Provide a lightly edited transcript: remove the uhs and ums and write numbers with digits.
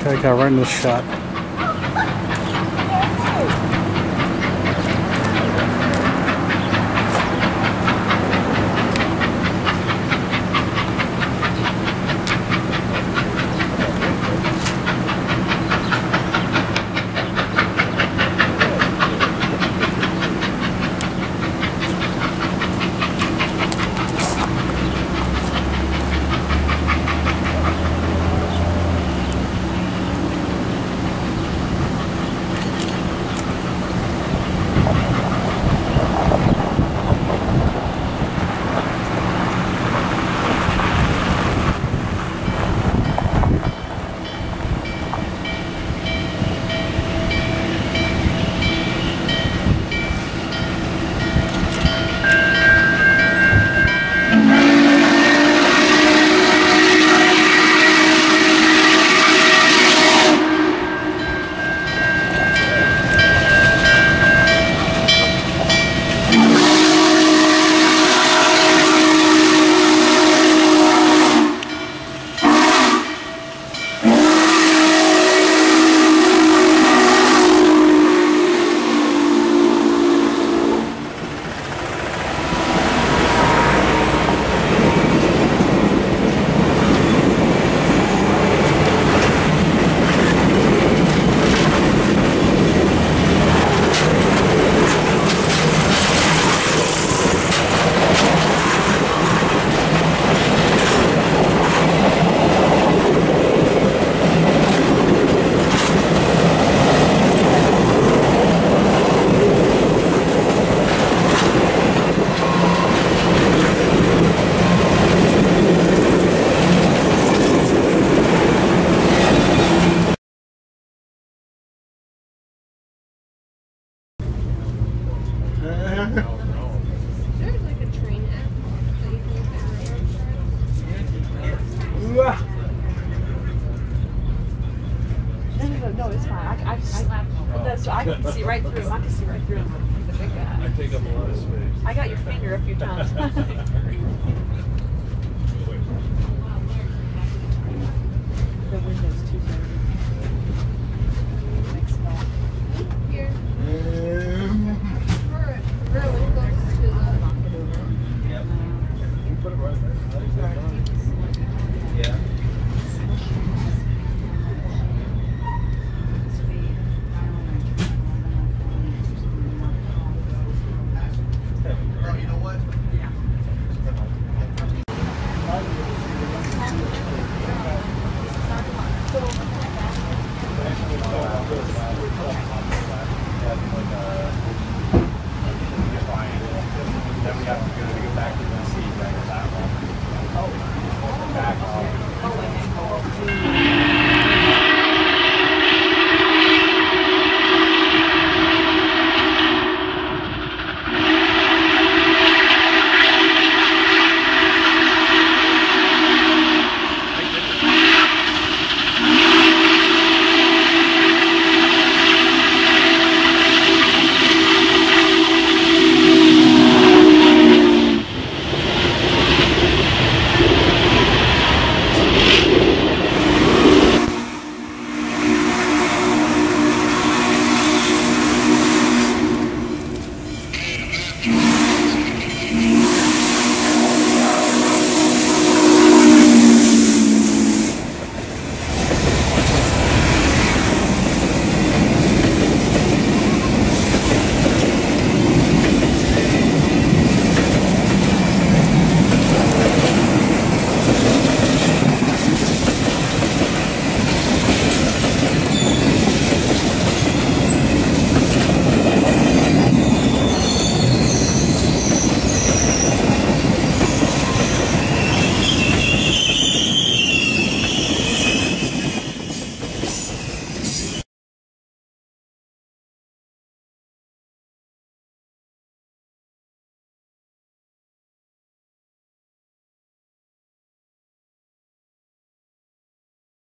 Okay, got right in the shot. No, it's fine. I can see right through him. I can see right through him. He's a big guy. I take up a lot of space. I got your finger a few times. The window's too dirty. Next spot. Here. We're really close to the... Knock it over. Yep. You put it right there. Yeah. You know what? Then we have to go back to the seat, right? That one. Oh, back off.